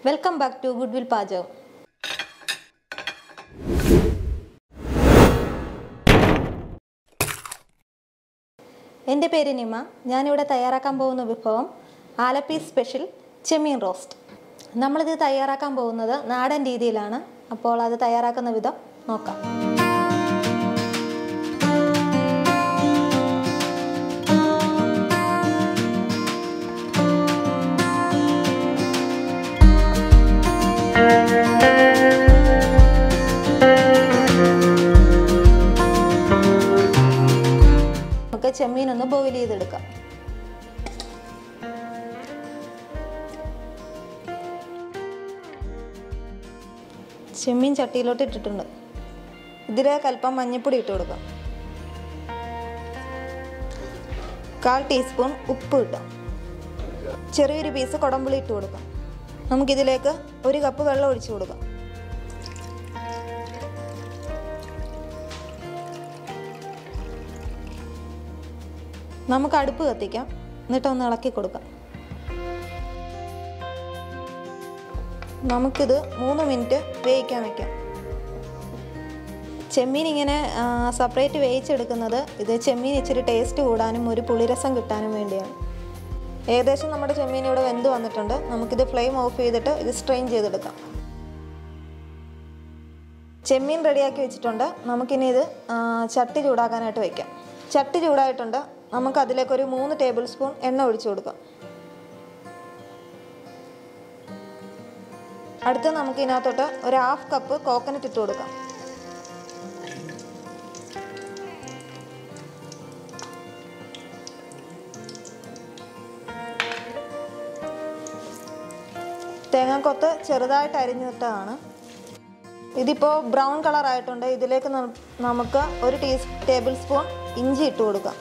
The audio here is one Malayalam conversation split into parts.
വെൽക്കം ബാക്ക് ടു ഗുഡ്വിൽ പാചകം. എൻ്റെ പേര് നിമ. ഞാനിവിടെ തയ്യാറാക്കാൻ പോകുന്ന വിഭവം ആലപ്പി സ്പെഷ്യൽ ചെമ്മീൻ റോസ്റ്റ്. നമ്മളിത് തയ്യാറാക്കാൻ പോകുന്നത് നാടൻ രീതിയിലാണ്. അപ്പോൾ അത് തയ്യാറാക്കുന്ന വിധം നോക്കാം. നമുക്ക് ചെമ്മീൻ ഒന്ന് ബോയിൽ ചെയ്തെടുക്കാം. ചെമ്മീൻ ചട്ടിയിലോട്ട് ഇട്ടിട്ടുണ്ട്. ഇതിലേക്ക് അല്പം മഞ്ഞൾപ്പൊടി ഇട്ട് കൊടുക്കാം. 1/4 ടീസ്പൂൺ ഉപ്പ് ഇട്ടാം. ചെറിയൊരു പീസ് കുടംപുളി ഇട്ട് കൊടുക്കാം. നമുക്കിതിലേക്ക് 1 കപ്പ് വെള്ളം ഒഴിച്ചു കൊടുക്കാം. നമുക്ക് അടുപ്പ് കത്തിക്കാം. എന്നിട്ടൊന്ന് ഇളക്കി കൊടുക്കാം. നമുക്കിത് 3 മിനിറ്റ് വേവിക്കാൻ വയ്ക്കാം. ചെമ്മീൻ ഇങ്ങനെ സെപ്പറേറ്റ് വേവിച്ചെടുക്കുന്നത് ഇത് ചെമ്മീൻ ഇച്ചിരി ടേസ്റ്റ് കൂടാനും ഒരു പുളിരസം കിട്ടാനും വേണ്ടിയാണ്. ഏകദേശം നമ്മുടെ ചെമ്മീൻ ഇവിടെ വെന്ത് വന്നിട്ടുണ്ട്. നമുക്കിത് ഫ്ലെയിം ഓഫ് ചെയ്തിട്ട് ഇത് സ്ട്രെയിൻ ചെയ്തെടുക്കാം. ചെമ്മീൻ റെഡിയാക്കി വെച്ചിട്ടുണ്ട്. നമുക്കിനി ഇത് ചട്ടി ചൂടാക്കാനായിട്ട് വയ്ക്കാം. ചട്ടി ചൂടായിട്ടുണ്ട്. നമുക്ക് അതിലേക്കൊരു 3 ടേബിൾ സ്പൂൺ എണ്ണ ഒഴിച്ചു കൊടുക്കാം. അടുത്ത് നമുക്ക് ഇതിനകത്തോട്ട് ഒരു 1/2 കപ്പ് കോക്കനട്ട് ഇട്ട് കൊടുക്കാം. തേങ്ങാക്കൊത്ത് ചെറുതായിട്ട് അരിഞ്ഞിട്ടതാണ്. ഇതിപ്പോൾ ബ്രൗൺ കളർ ആയിട്ടുണ്ട്. ഇതിലേക്ക് നമുക്ക് 1 ടേബിൾ സ്പൂൺ ഇഞ്ചി ഇട്ട് കൊടുക്കാം.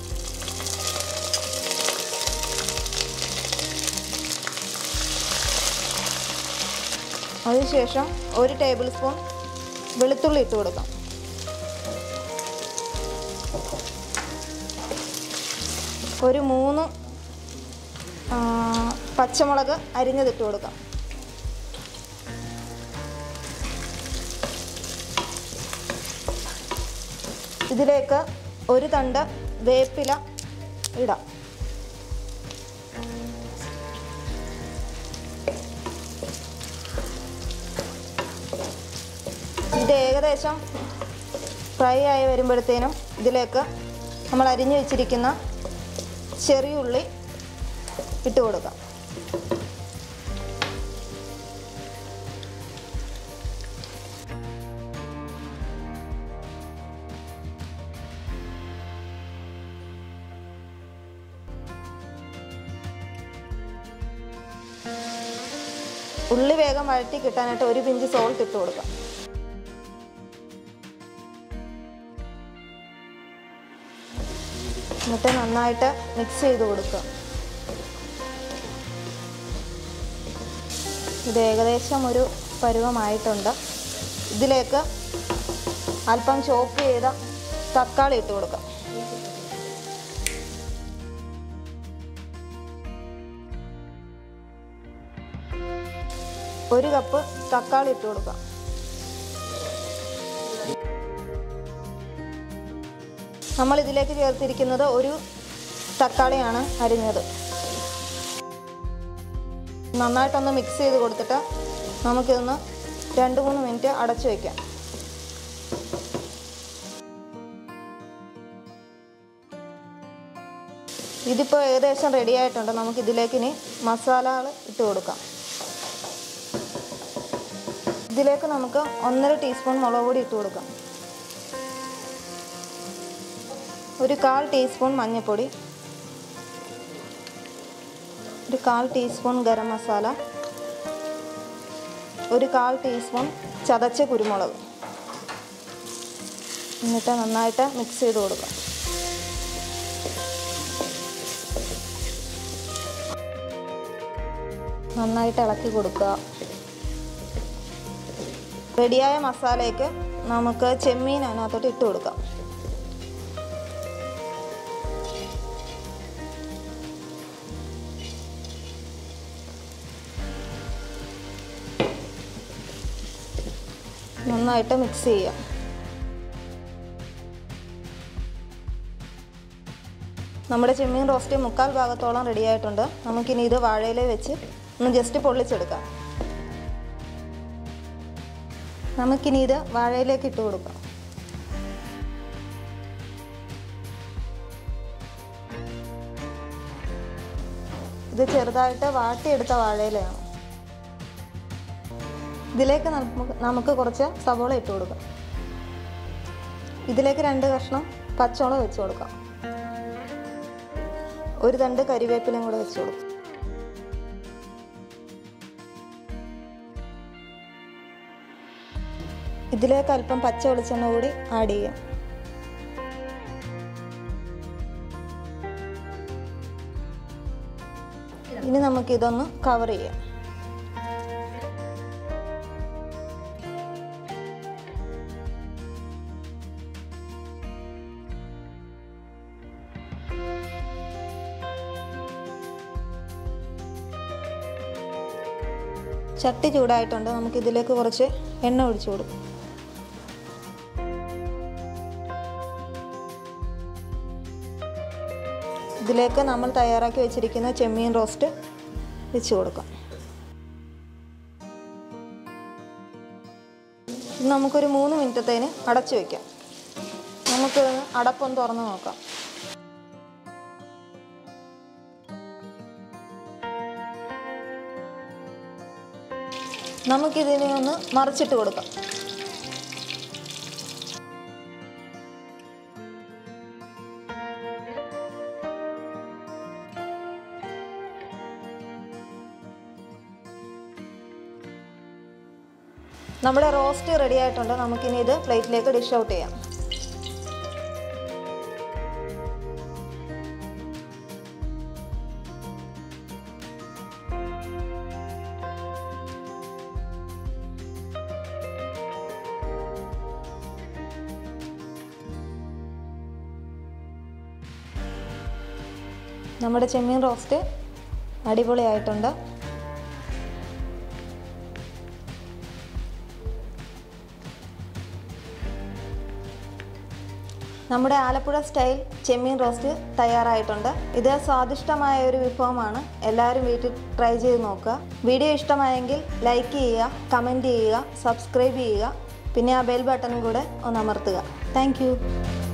അതിനുശേഷം 1 ടേബിൾ സ്പൂൺ വെളുത്തുള്ളി ഇട്ട് കൊടുക്കാം. ഒരു 3 പച്ചമുളക് അരിഞ്ഞതിട്ട് കൊടുക്കാം. ഇതിലേക്ക് 1 തണ്ട് വേപ്പില ഇടാം. ഇത് ഏകദേശം ഫ്രൈ ആയി വരുമ്പോഴത്തേനും ഇതിലേക്ക് നമ്മൾ അരിഞ്ഞു വെച്ചിരിക്കുന്ന ചെറിയ ഉള്ളി ഇട്ട് കൊടുക്കാം. ഉള്ളി വേഗം വഴറ്റി കിട്ടാനായിട്ട് 1 പിഞ്ച് സോൾട്ട് ഇട്ട് കൊടുക്കാം. എന്നിട്ട് നന്നായിട്ട് മിക്സ് ചെയ്ത് കൊടുക്കുക. ഇത് ഏകദേശം ഒരു പരുവമായിട്ടുണ്ട്. ഇതിലേക്ക് അല്പം ചോപ്പ് ചെയ്ത തക്കാളി ഇട്ട് കൊടുക്കാം. ഒരു കപ്പ് തക്കാളി ഇട്ട് കൊടുക്കാം. നമ്മൾ ഇതിലേക്ക് ചേർത്തിരിക്കുന്നത് ഒരു തക്കാളിയാണ് അരിഞ്ഞത്. നന്നായിട്ടൊന്ന് മിക്സ് ചെയ്ത് കൊടുത്തിട്ട് നമുക്കിതൊന്ന് 2-3 മിനിറ്റ് അടച്ചു വയ്ക്കാം. ഇതിപ്പോൾ ഏകദേശം റെഡി ആയിട്ടുണ്ട്. നമുക്കിതിലേക്ക് ഇനി മസാലകൾ ഇട്ട് കൊടുക്കാം. ഇതിലേക്ക് നമുക്ക് 1/2 ടീസ്പൂൺ മുളക് പൊടി ഇട്ട് കൊടുക്കാം. ഒരു 1/4 ടീസ്പൂൺ മഞ്ഞൾപ്പൊടി, ഒരു 1/4 ടീസ്പൂൺ ഗരം മസാല, ഒരു 1/4 ടീസ്പൂൺ ചതച്ച കുരുമുളക്. എന്നിട്ട് നന്നായിട്ട് മിക്സ് ചെയ്ത് കൊടുക്കാം. നന്നായിട്ട് ഇളക്കി കൊടുക്കുക. റെഡിയായ മസാലയ്ക്ക് നമുക്ക് ചെമ്മീൻ അതിനകത്തോട്ട് ഇട്ട് കൊടുക്കാം. നന്നായിട്ട് മിക്സ് ചെയ്യാം. നമ്മുടെ ചെമ്മീൻ റോസ്റ്റ് 1/4 ഭാഗത്തോളം റെഡി ആയിട്ടുണ്ട്. നമുക്കിനി ഇത് വാഴയില വെച്ച് ഒന്ന് ജസ്റ്റ് പൊള്ളിച്ചെടുക്കാം. നമുക്കിനി ഇത് വാഴയിലേക്ക് ഇട്ട് കൊടുക്കാം. ഇത് ചെറുതായിട്ട് വാട്ടിയെടുത്ത വാഴയിലയാണ്. ഇതിലേക്ക് നമുക്ക് കുറച്ച് സവോള ഇട്ട് കൊടുക്കാം. ഇതിലേക്ക് 2 കഷ്ണം പച്ചമുളക് വെച്ച് കൊടുക്കാം. ഒരു തണ്ട് കരിവേപ്പിലയും കൂടെ വെച്ച് കൊടുക്കും. ഇതിലേക്ക് അല്പം പച്ച വെളിച്ചെണ്ണ കൂടി ആഡ് ചെയ്യാം. ഇനി നമുക്കിതൊന്ന് കവർ ചെയ്യാം. ചട്ടി ചൂടായിട്ടുണ്ട്. നമുക്കിതിലേക്ക് കുറച്ച് എണ്ണ ഒഴിച്ചു കൊടുക്കും. ഇതിലേക്ക് നമ്മൾ തയ്യാറാക്കി വെച്ചിരിക്കുന്ന ചെമ്മീൻ റോസ്റ്റ് വെച്ച് കൊടുക്കാം. നമുക്കൊരു 3 മിനിറ്റത്തേന് അടച്ചു വയ്ക്കാം. നമുക്ക് അടപ്പൊന്ന് തുറന്ന് നോക്കാം. നമുക്കിതിനെ ഒന്ന് മറിച്ചിട്ട് കൊടുക്കാം. നമ്മുടെ റോസ്റ്റ് റെഡി ആയിട്ടുണ്ട്. നമുക്കിനി ഇത് പ്ലേറ്റിലേക്ക് ഡിഷ് ഔട്ട് ചെയ്യാം. നമ്മുടെ ചെമ്മീൻ റോസ്റ്റ് അടിപൊളിയായിട്ടുണ്ട്. നമ്മുടെ ആലപ്പുഴ സ്റ്റൈൽ ചെമ്മീൻ റോസ്റ്റ് തയ്യാറായിട്ടുണ്ട്. ഇത് സ്വാദിഷ്ടമായ ഒരു വിഭവമാണ്. എല്ലാവരും വീട്ടിൽ ട്രൈ ചെയ്ത് നോക്കുക. വീഡിയോ ഇഷ്ടമായെങ്കിൽ ലൈക്ക് ചെയ്യുക, കമൻറ്റ് ചെയ്യുക, സബ്സ്ക്രൈബ് ചെയ്യുക. പിന്നെ ആ ബെൽ ബട്ടണും കൂടെ ഒന്ന് അമർത്തുക. Thank U.